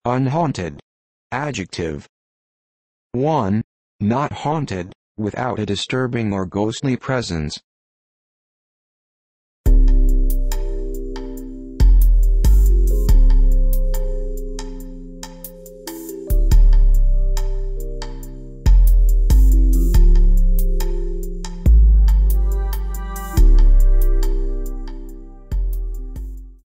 Unhaunted. Adjective. 1. Not haunted, without a disturbing or ghostly presence.